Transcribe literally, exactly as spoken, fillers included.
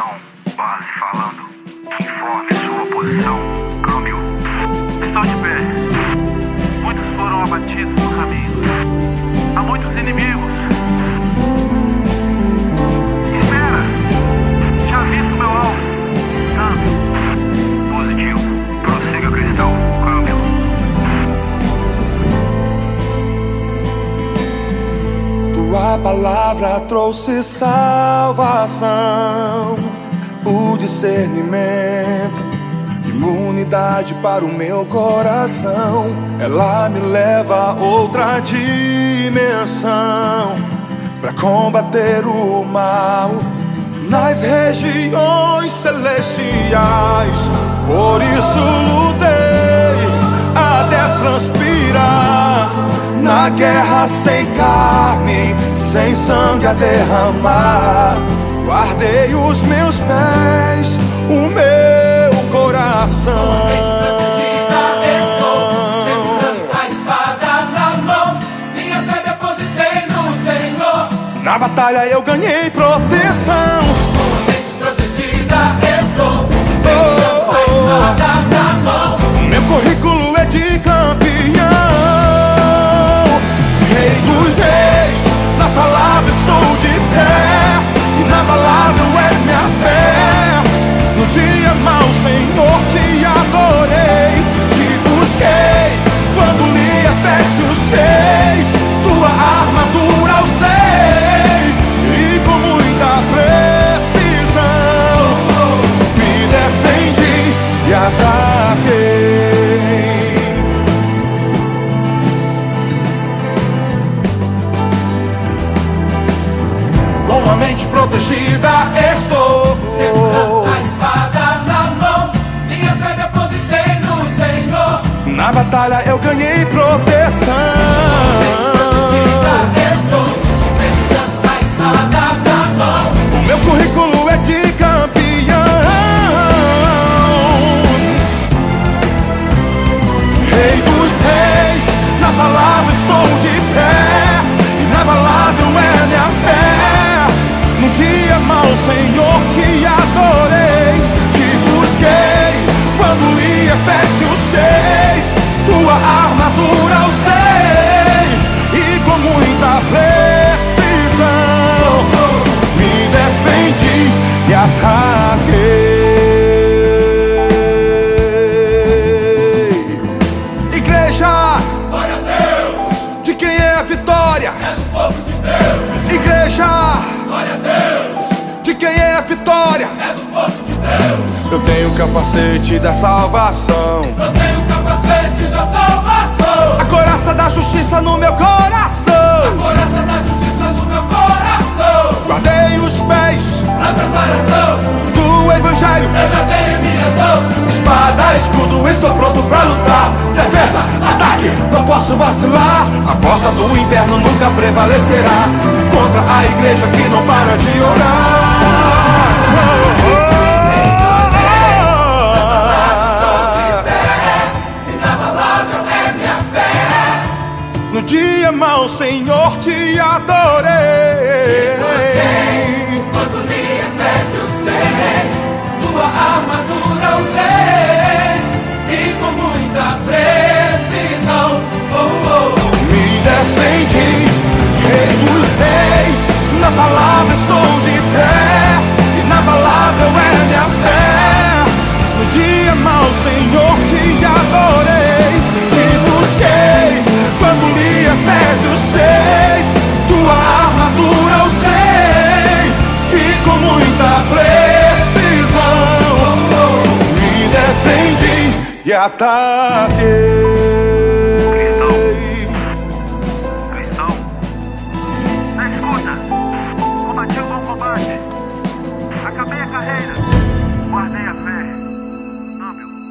Cristão, base falando, informe sua posição, câmbio. Estou de pé. Muitos foram abatidos no caminho. Há muitos inimigos. Espera! Já visto meu alvo. Tanto. Positivo. Prossiga, Cristão. Câmbio. Tua palavra trouxe salvação, o discernimento, imunidade para o meu coração. Ela me leva a outra dimensão, para combater o mal nas regiões celestiais. Por isso lutei até transpirar, na guerra sem carne, sem sangue a derramar. Guardei os meus pés, o meu coração. Protegida estou, segurando a espada na mão. Minha fé depositei no Senhor. Na batalha eu ganhei proteção. Totalmente protegida estou, segurando a espada na mão. Meu currículo é de campeão, Rei dos reis. Na palavra estou de pé, e na palavra é minha fé. No dia mau, Senhor, te adorei, te busquei quando li Efésios seis. Tua armadura eu sei, e com muita precisão me defendi e ataquei. Com a mente protegida estou, Segurando a espada na mão. Minha fé depositei no Senhor. na batalha eu ganhei proteção. Protegida estou, segurando a espada na mão. O meu currículo é de campeão, Rei dos reis. Na palavra estou de pé, e na palavra é minha fé. No dia mau, Senhor, te adorei, te busquei quando li Efésios seis. Tua armadura eu sei, e com muita precisão me defendi e ataquei. Igreja, Glória a Deus, de quem é a vitória? é do povo de Deus. Igreja, Glória a Deus, de quem é a vitória? é do povo de Deus. Eu tenho o capacete da salvação, Eu tenho o capacete da salvação, a coraça da justiça no meu coração. a coraça da justiça no meu coração. Guardei os pés Na preparação, do evangelho, eu já tenho em minhas mãos. espada, escudo, estou pronto pra lutar. Defesa, ataque, não posso vacilar. A porta do inferno nunca prevalecerá contra a igreja que não para de orar. No dia mau, Senhor, te adorei. Quando li Efésios seis, tua armadura usei, e com muita precisão, oh, oh. Me defendi, Rei dos reis. Na palavra estou de pé, e na palavra é minha fé. No dia mau, Senhor, te adorei, te busquei quando li Efésios seis. Tua armadura eu sei, e com muita precisão me defendi e ataquei.